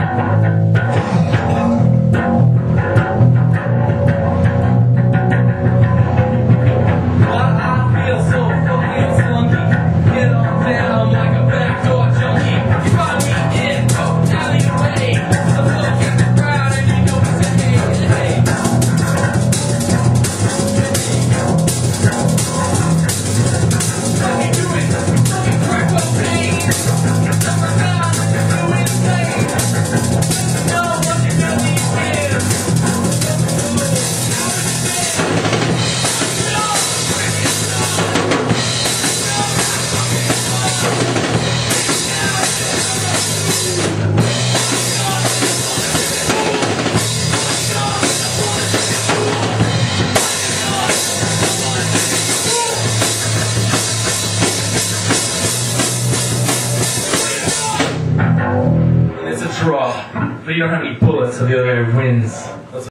It's a draw, but you don't have any bullets, so the other guy wins.